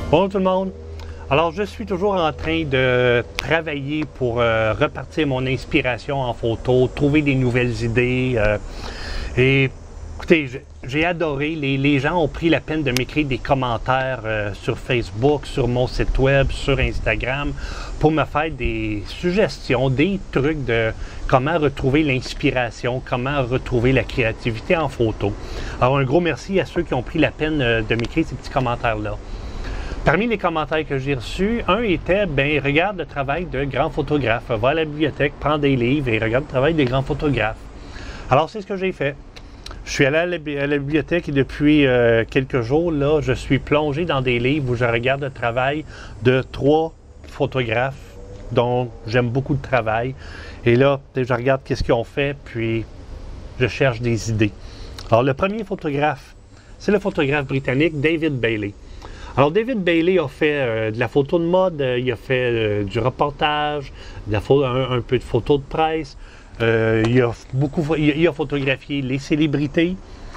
Bonjour tout le monde. Alors, je suis toujours en train de travailler pour repartir mon inspiration en photo, trouver des nouvelles idées. Et écoutez, j'ai adoré. Les gens ont pris la peine de m'écrire des commentaires sur Facebook, sur mon site web, sur Instagram, pour me faire des suggestions, des trucs de comment retrouver l'inspiration, comment retrouver la créativité en photo. Alors, un gros merci à ceux qui ont pris la peine de m'écrire ces petits commentaires-là. Parmi les commentaires que j'ai reçus, un était, regarde le travail de grands photographes. Va à la bibliothèque, prends des livres et regarde le travail des grands photographes. Alors, c'est ce que j'ai fait. Je suis allé à la bibliothèque et depuis quelques jours, là, je suis plongé dans des livres où je regarde le travail de 3 photographes dont j'aime beaucoup le travail. Et là, je regarde qu'est-ce qu'ils ont fait, puis je cherche des idées. Alors, le premier photographe, c'est le photographe britannique David Bailey. Alors, David Bailey a fait de la photo de mode, il a fait du reportage, un peu de photo de presse, il a photographié les célébrités.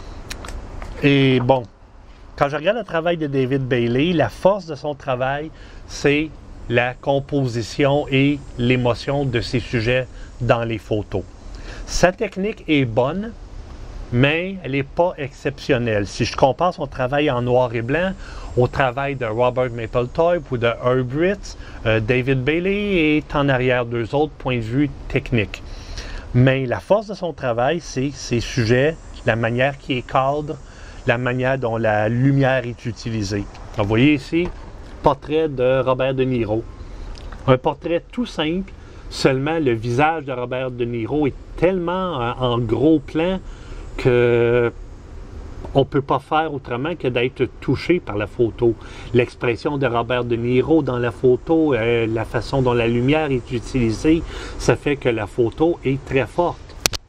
Et bon, quand je regarde le travail de David Bailey, la force de son travail, c'est la composition et l'émotion de ses sujets dans les photos. Sa technique est bonne, mais elle n'est pas exceptionnelle. Si je compare son travail en noir et blanc au travail de Robert Mapplethorpe ou de Herb Ritts, David Bailey est en arrière d'eux autres points de vue techniques. Mais la force de son travail, c'est ses sujets, la manière qui est cadre, la manière dont la lumière est utilisée. Alors, vous voyez ici, portrait de Robert De Niro. Un portrait tout simple, seulement le visage de Robert De Niro est tellement en gros plan qu'on ne peut pas faire autrement que d'être touché par la photo. L'expression de Robert De Niro dans la photo, la façon dont la lumière est utilisée, ça fait que la photo est très forte.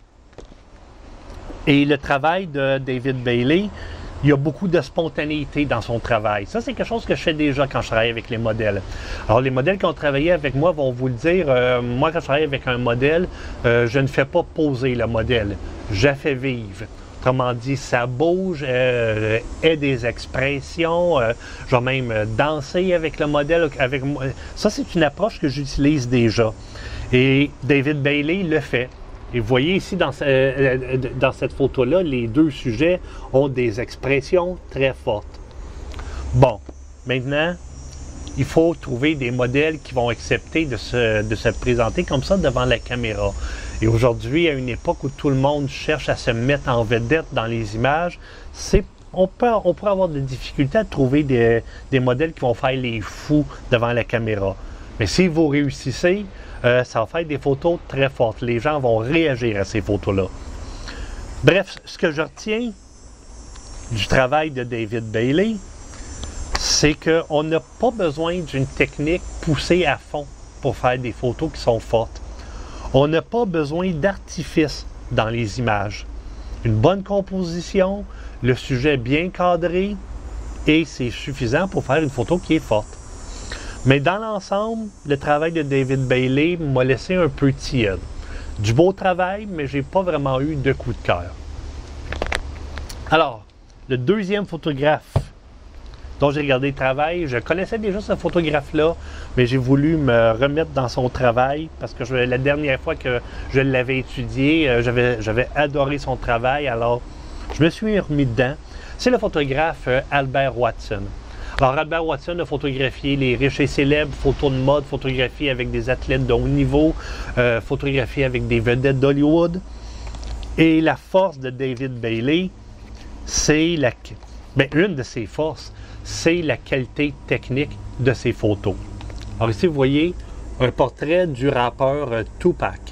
Et le travail de David Bailey, il y a beaucoup de spontanéité dans son travail. Ça, c'est quelque chose que je fais déjà quand je travaille avec les modèles. Alors, les modèles qui ont travaillé avec moi vont vous le dire. Moi, quand je travaille avec un modèle, je ne fais pas poser le modèle. Je la fais vivre. Autrement dit, ça bouge, ait des expressions. Je vais même danser avec le modèle. Ça, c'est une approche que j'utilise déjà. Et David Bailey le fait. Et vous voyez ici, dans cette photo-là, les deux sujets ont des expressions très fortes. Bon, maintenant, il faut trouver des modèles qui vont accepter de se présenter comme ça devant la caméra. Et aujourd'hui, à une époque où tout le monde cherche à se mettre en vedette dans les images, on pourrait avoir des difficultés à trouver des modèles qui vont faire les fous devant la caméra. Mais si vous réussissez, ça va faire des photos très fortes. Les gens vont réagir à ces photos-là. Bref, ce que je retiens du travail de David Bailey, c'est qu'on n'a pas besoin d'une technique poussée à fond pour faire des photos qui sont fortes. On n'a pas besoin d'artifice dans les images. Une bonne composition, le sujet bien cadré, et c'est suffisant pour faire une photo qui est forte. Mais dans l'ensemble, le travail de David Bailey m'a laissé un peu tiède. Du beau travail, mais j'ai pas vraiment eu de coup de cœur. Alors, le deuxième photographe dont j'ai regardé le travail, je connaissais déjà ce photographe-là, mais j'ai voulu me remettre dans son travail parce que la dernière fois que je l'avais étudié, j'avais adoré son travail, alors je me suis remis dedans. C'est le photographe Albert Watson. Alors, Albert Watson a photographié les riches et célèbres, photos de mode, photographié avec des athlètes de haut niveau, photographié avec des vedettes d'Hollywood. Et la force de David Bailey, c'est une de ses forces, c'est la qualité technique de ses photos. Alors ici, vous voyez un portrait du rappeur Tupac.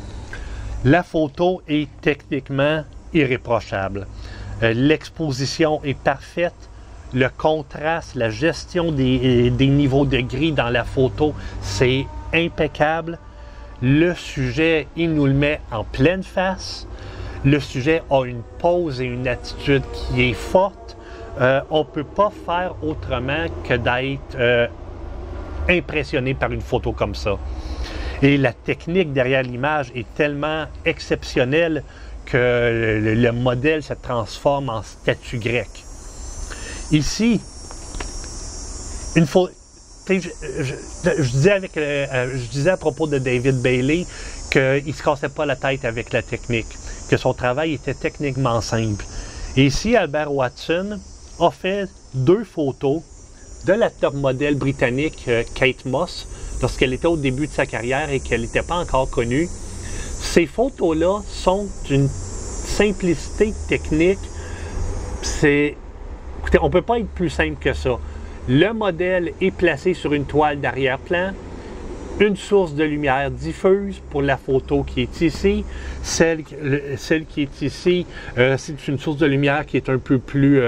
La photo est techniquement irréprochable. L'exposition est parfaite. Le contraste, la gestion des niveaux de gris dans la photo, c'est impeccable. Le sujet, il nous le met en pleine face. Le sujet a une pose et une attitude qui est forte. On ne peut pas faire autrement que d'être impressionné par une photo comme ça. Et la technique derrière l'image est tellement exceptionnelle que le modèle se transforme en statue grecque. Ici, Je disais à propos de David Bailey qu'il ne se cassait pas la tête avec la technique, que son travail était techniquement simple. Et ici, Albert Watson a fait 2 photos de la top modèle britannique Kate Moss, lorsqu'elle était au début de sa carrière et qu'elle n'était pas encore connue. Ces photos-là sont d'une simplicité technique. Écoutez, on ne peut pas être plus simple que ça. Le modèle est placé sur une toile d'arrière-plan, une source de lumière diffuse pour la photo qui est ici. Celle qui est ici, c'est une source de lumière qui est un peu plus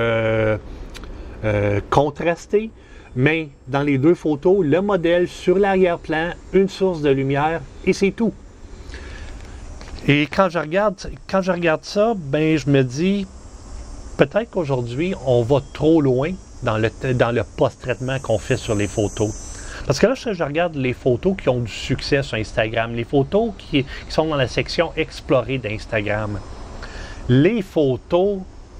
contrastée. Mais dans les 2 photos, le modèle sur l'arrière-plan, une source de lumière et c'est tout. Et quand je regarde ça, ben je me dis, peut-être qu'aujourd'hui, on va trop loin dans le post-traitement qu'on fait sur les photos. Parce que là, je regarde les photos qui ont du succès sur Instagram, les photos qui sont dans la section « Explorer » d'Instagram. Les photos,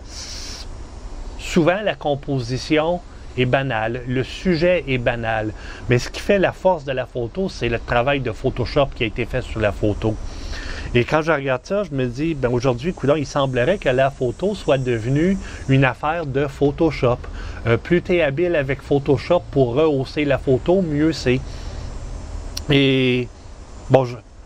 souvent la composition est banale, le sujet est banal. Mais ce qui fait la force de la photo, c'est le travail de Photoshop qui a été fait sur la photo. Et quand je regarde ça, je me dis, ben aujourd'hui, coudonc, il semblerait que la photo soit devenue une affaire de Photoshop. Plus tu es habile avec Photoshop pour rehausser la photo, mieux c'est. Et bon,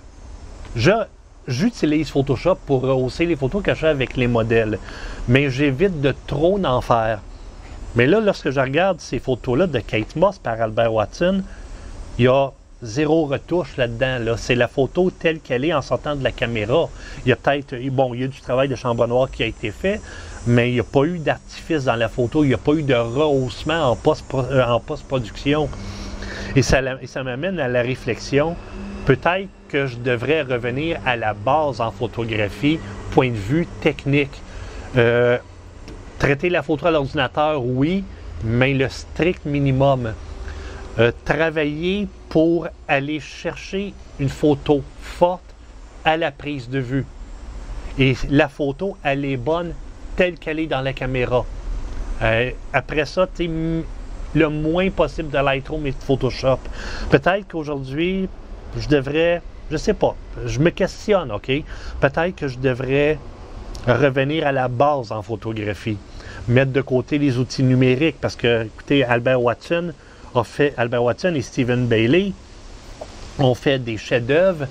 j'utilise Photoshop pour rehausser les photos que je fais avec les modèles, mais j'évite de trop en faire. Mais là, lorsque je regarde ces photos-là de Kate Moss par Albert Watson, il y a 0 retouche là-dedans. Là. C'est la photo telle qu'elle est en sortant de la caméra. Il y a peut-être, bon, il y a du travail de chambre noire qui a été fait, mais il n'y a pas eu d'artifice dans la photo, il n'y a pas eu de rehaussement en post-production. Et ça m'amène à la réflexion, peut-être que je devrais revenir à la base en photographie, point de vue technique. Traiter la photo à l'ordinateur, oui, mais le strict minimum. Travailler pour aller chercher une photo forte à la prise de vue. Et la photo, elle est bonne telle qu'elle est dans la caméra. Après ça, le moins possible de Lightroom et de Photoshop. Peut-être qu'aujourd'hui, je devrais, je sais pas, je me questionne, OK? Peut-être que je devrais revenir à la base en photographie. Mettre de côté les outils numériques parce que, écoutez, Albert Watson et Stephen Bailey ont fait des chefs-d'œuvre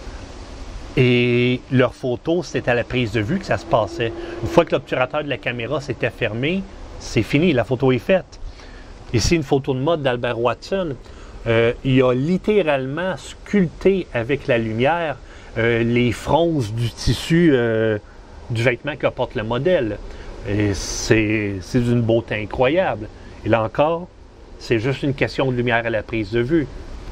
et leurs photos, c'était à la prise de vue que ça se passait. Une fois que l'obturateur de la caméra s'était fermé, c'est fini, la photo est faite. Ici, une photo de mode d'Albert Watson. Il a littéralement sculpté avec la lumière les fronces du tissu du vêtement que porte le modèle. Et c'est d'une beauté incroyable. Et là encore, c'est juste une question de lumière à la prise de vue.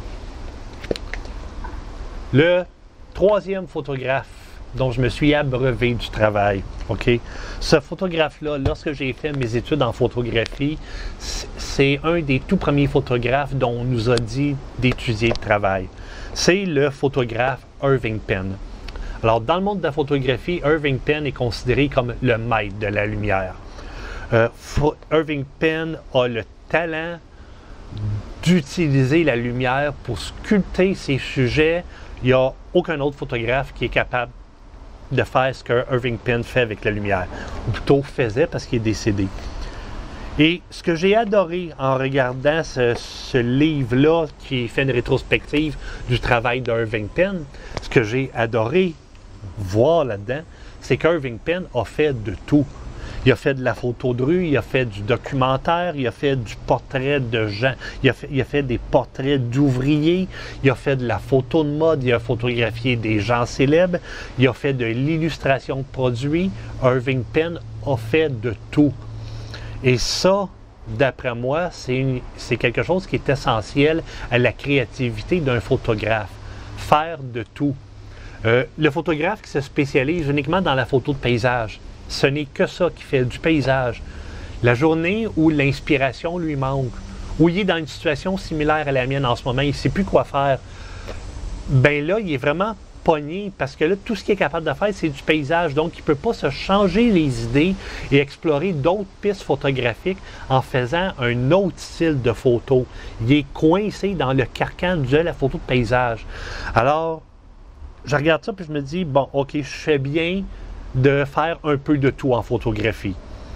Le 3e photographe dont je me suis abreuvé du travail, OK? Ce photographe-là, lorsque j'ai fait mes études en photographie, c'est un des tout premiers photographes dont on nous a dit d'étudier le travail. C'est le photographe Irving Penn. Alors, dans le monde de la photographie, Irving Penn est considéré comme le maître de la lumière. Irving Penn a le talent d'utiliser la lumière pour sculpter ses sujets. Il n'y a aucun autre photographe qui est capable de faire ce que Irving Penn fait avec la lumière. Ou plutôt faisait parce qu'il est décédé. Et ce que j'ai adoré en regardant ce livre-là qui fait une rétrospective du travail d'Irving Penn, ce que j'ai adoré voir là-dedans, c'est qu'Irving Penn a fait de tout. Il a fait de la photo de rue, il a fait du documentaire, il a fait du portrait de gens, il a fait des portraits d'ouvriers, il a fait de la photo de mode, il a photographié des gens célèbres, il a fait de l'illustration de produits. Irving Penn a fait de tout. Et ça, d'après moi, c'est quelque chose qui est essentiel à la créativité d'un photographe. Faire de tout. Le photographe qui se spécialise uniquement dans la photo de paysage, ce n'est que ça qui fait du paysage. La journée où l'inspiration lui manque, où il est dans une situation similaire à la mienne en ce moment, il ne sait plus quoi faire, ben là, il n'est vraiment pogné parce que là, tout ce qu'il est capable de faire, c'est du paysage. Donc, il ne peut pas se changer les idées et explorer d'autres pistes photographiques en faisant un autre style de photo. Il est coincé dans le carcan de la photo de paysage. Alors, je regarde ça puis je me dis, bon, OK, je fais bien de faire un peu de tout en photographie.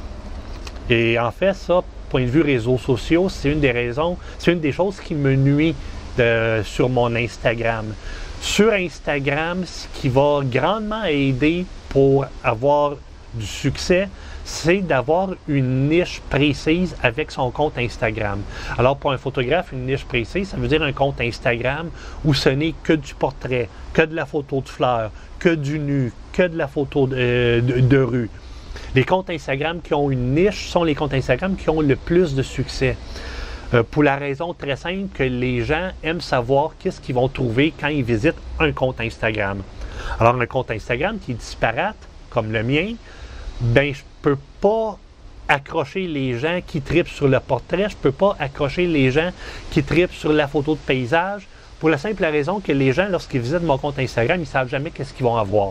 Et en fait, ça, point de vue réseaux sociaux, c'est une des raisons, c'est une des choses qui me nuit sur mon Instagram. Sur Instagram, ce qui va grandement aider pour avoir du succès, c'est d'avoir une niche précise avec son compte Instagram. Alors, pour un photographe, une niche précise, ça veut dire un compte Instagram où ce n'est que du portrait, que de la photo de fleurs, que du nu, que de la photo de rue. Les comptes Instagram qui ont une niche sont les comptes Instagram qui ont le plus de succès. Pour la raison très simple que les gens aiment savoir qu'est-ce qu'ils vont trouver quand ils visitent un compte Instagram. Alors, un compte Instagram qui est disparate, comme le mien, ben je ne peux pas accrocher les gens qui tripent sur le portrait, je ne peux pas accrocher les gens qui tripent sur la photo de paysage, pour la simple raison que les gens, lorsqu'ils visitent mon compte Instagram, ils ne savent jamais qu'est-ce qu'ils vont avoir.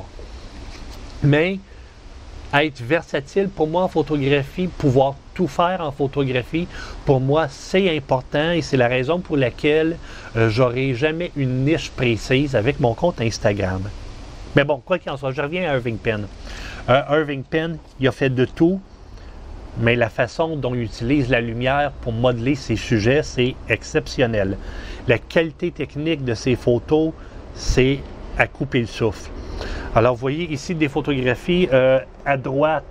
Mais être versatile, pour moi, en photographie, pouvoir tout faire en photographie, pour moi, c'est important et c'est la raison pour laquelle j'aurai jamais une niche précise avec mon compte Instagram. Mais bon, quoi qu'il en soit, je reviens à Irving Penn. Irving Penn, il a fait de tout, mais la façon dont il utilise la lumière pour modeler ses sujets, c'est exceptionnel. La qualité technique de ses photos, c'est à couper le souffle. Alors, vous voyez ici des photographies. À droite,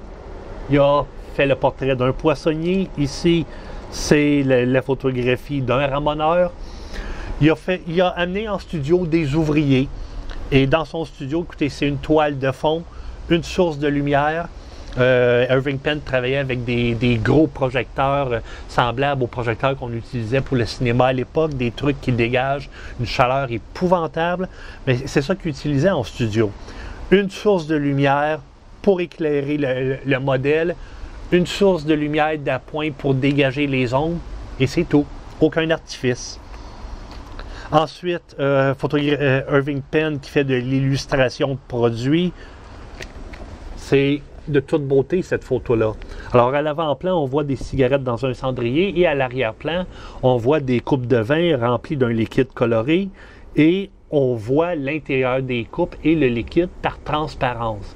il a fait le portrait d'un poissonnier. Ici, c'est la photographie d'un ramoneur. Il a amené en studio des ouvriers. Et dans son studio, écoutez, c'est une toile de fond, une source de lumière. Irving Penn travaillait avec des gros projecteurs semblables aux projecteurs qu'on utilisait pour le cinéma à l'époque, des trucs qui dégagent une chaleur épouvantable, mais c'est ça qu'il utilisait en studio. Une source de lumière pour éclairer le modèle, une source de lumière d'appoint pour dégager les ombres, et c'est tout. Aucun artifice. Ensuite, Irving Penn qui fait de l'illustration de produits. C'est de toute beauté, cette photo-là. Alors, à l'avant-plan, on voit des cigarettes dans un cendrier et à l'arrière-plan, on voit des coupes de vin remplies d'un liquide coloré et on voit l'intérieur des coupes et le liquide par transparence.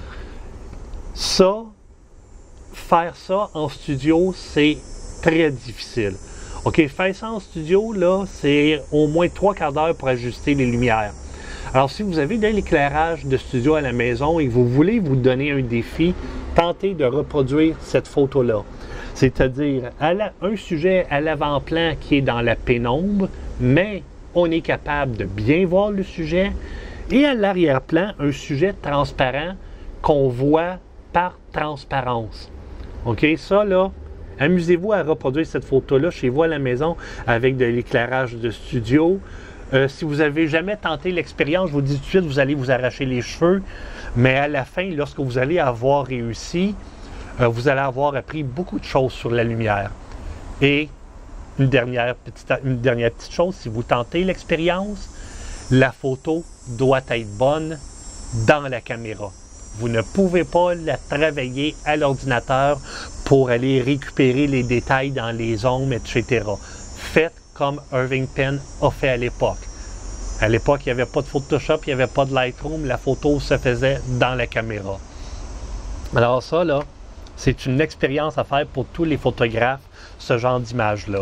Ça, faire ça en studio, c'est très difficile. OK, faire ça en studio, là, c'est au moins 3/4 d'heure pour ajuster les lumières. Alors, si vous avez de l'éclairage de studio à la maison et que vous voulez vous donner un défi, tentez de reproduire cette photo-là. C'est-à-dire un sujet à l'avant-plan qui est dans la pénombre, mais on est capable de bien voir le sujet, et à l'arrière-plan, un sujet transparent qu'on voit par transparence. OK, ça, là, amusez-vous à reproduire cette photo-là chez vous à la maison avec de l'éclairage de studio. Si vous n'avez jamais tenté l'expérience, je vous dis tout de suite, vous allez vous arracher les cheveux, mais à la fin, lorsque vous allez avoir réussi, vous allez avoir appris beaucoup de choses sur la lumière. Et une dernière petite chose, si vous tentez l'expérience, la photo doit être bonne dans la caméra. Vous ne pouvez pas la travailler à l'ordinateur pour aller récupérer les détails dans les ombres, etc. Faites comme Irving Penn a fait à l'époque. À l'époque, il n'y avait pas de Photoshop, il n'y avait pas de Lightroom, la photo se faisait dans la caméra. Alors ça, là, c'est une expérience à faire pour tous les photographes, ce genre d'image-là.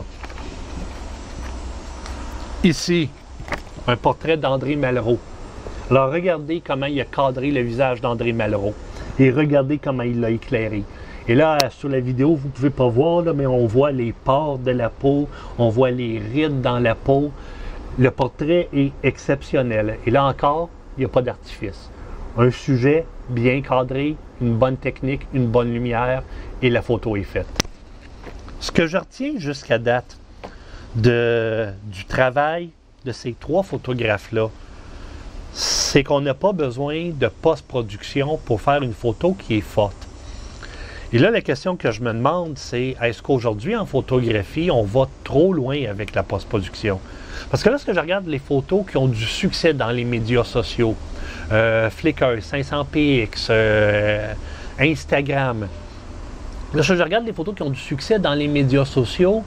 Ici, un portrait d'André Malraux. Alors, regardez comment il a cadré le visage d'André Malraux et regardez comment il l'a éclairé. Et là, sur la vidéo, vous ne pouvez pas voir, là, mais on voit les pores de la peau, on voit les rides dans la peau. Le portrait est exceptionnel. Et là encore, il n'y a pas d'artifice. Un sujet bien cadré, une bonne technique, une bonne lumière, et la photo est faite. Ce que je retiens jusqu'à date du travail de ces 3 photographes-là, c'est qu'on n'a pas besoin de post-production pour faire une photo qui est forte. Et là, la question que je me demande, c'est est-ce qu'aujourd'hui, en photographie, on va trop loin avec la post-production? Parce que lorsque je regarde les photos qui ont du succès dans les médias sociaux, Flickr, 500px, Instagram, lorsque je regarde les photos qui ont du succès dans les médias sociaux,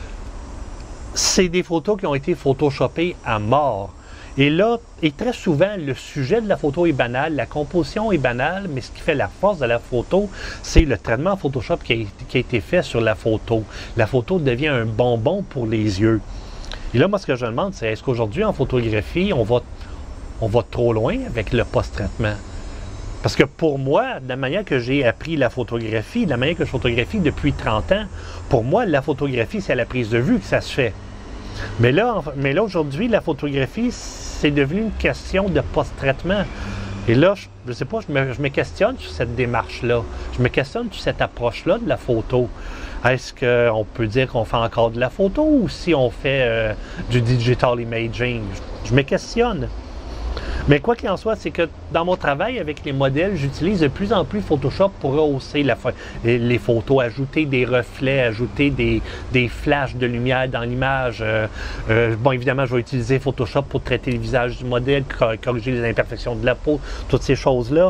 c'est des photos qui ont été photoshopées à mort. Et là, et très souvent, le sujet de la photo est banal, la composition est banale, mais ce qui fait la force de la photo, c'est le traitement en Photoshop qui a été fait sur la photo. La photo devient un bonbon pour les yeux. Et là, moi, ce que je me demande, c'est est-ce qu'aujourd'hui, en photographie, on va trop loin avec le post-traitement? Parce que pour moi, de la manière que j'ai appris la photographie, de la manière que je photographie depuis 30 ans, pour moi, la photographie, c'est à la prise de vue que ça se fait. Mais là aujourd'hui, la photographie, c'est devenu une question de post-traitement. Et là, je ne sais pas, je me questionne sur cette démarche-là. Je me questionne sur cette approche-là de la photo. Est-ce qu'on peut dire qu'on fait encore de la photo ou si on fait du digital imaging? Je me questionne. Mais quoi qu'il en soit, c'est que dans mon travail avec les modèles, j'utilise de plus en plus Photoshop pour rehausser les photos, ajouter des reflets, ajouter des flashs de lumière dans l'image. Bon, évidemment, je vais utiliser Photoshop pour traiter le visage du modèle, corriger les imperfections de la peau, toutes ces choses-là.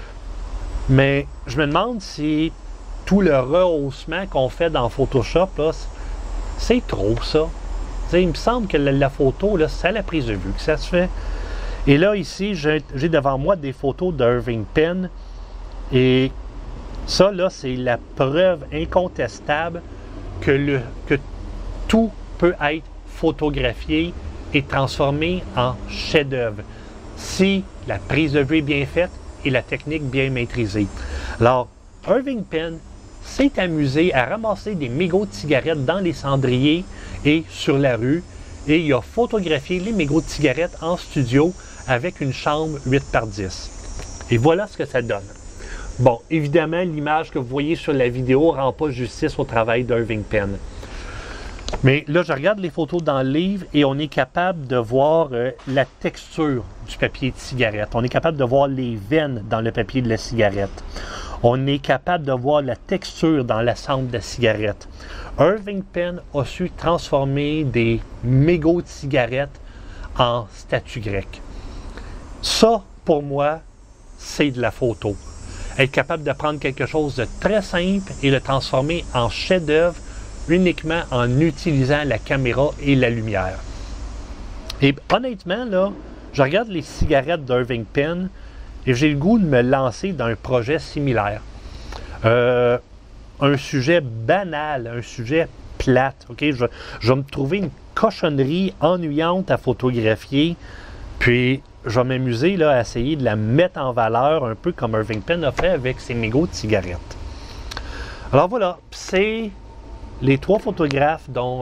Mais je me demande si tout le rehaussement qu'on fait dans Photoshop, c'est trop ça. T'sais, il me semble que la photo, c'est à la prise de vue que ça se fait. Et là, ici, j'ai devant moi des photos d'Irving Penn. Et ça, là, c'est la preuve incontestable que tout peut être photographié et transformé en chef-d'œuvre si la prise de vue est bien faite et la technique bien maîtrisée. Alors, Irving Penn s'est amusé à ramasser des mégots de cigarettes dans les cendriers et sur la rue. Et il a photographié les mégots de cigarettes en studio avec une chambre 8x10. Et voilà ce que ça donne. Bon, évidemment, l'image que vous voyez sur la vidéo ne rend pas justice au travail d'Irving Penn. Mais là, je regarde les photos dans le livre et on est capable de voir la texture du papier de cigarette. On est capable de voir les veines dans le papier de la cigarette. On est capable de voir la texture dans la cendre de la cigarette. Irving Penn a su transformer des mégots de cigarettes en statues grecques. Ça, pour moi, c'est de la photo. Être capable de prendre quelque chose de très simple et le transformer en chef-d'œuvre uniquement en utilisant la caméra et la lumière. Et honnêtement, là, je regarde les cigarettes d'Irving Penn et j'ai le goût de me lancer dans un projet similaire. Un sujet banal, un sujet plate. Okay? Je vais me trouver une cochonnerie ennuyante à photographier, puis je vais m'amuser là, à essayer de la mettre en valeur, un peu comme Irving Penn a fait avec ses mégots de cigarettes. Alors voilà, c'est les 3 photographes dont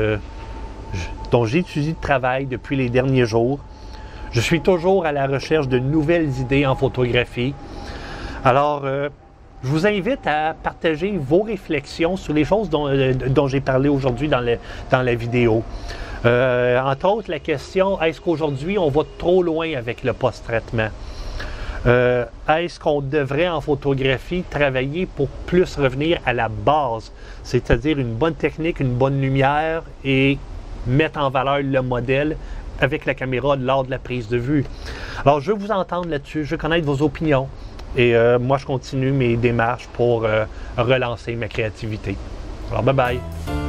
j'ai étudié le travail depuis les derniers jours. Je suis toujours à la recherche de nouvelles idées en photographie. Alors, je vous invite à partager vos réflexions sur les choses dont j'ai parlé aujourd'hui dans la vidéo. Entre autres, la question, est-ce qu'aujourd'hui, on va trop loin avec le post-traitement? Est-ce qu'on devrait, en photographie, travailler pour plus revenir à la base, c'est-à-dire une bonne technique, une bonne lumière et mettre en valeur le modèle avec la caméra lors de la prise de vue? Alors, je veux vous entendre là-dessus, je veux connaître vos opinions et moi, je continue mes démarches pour relancer ma créativité. Alors, bye-bye!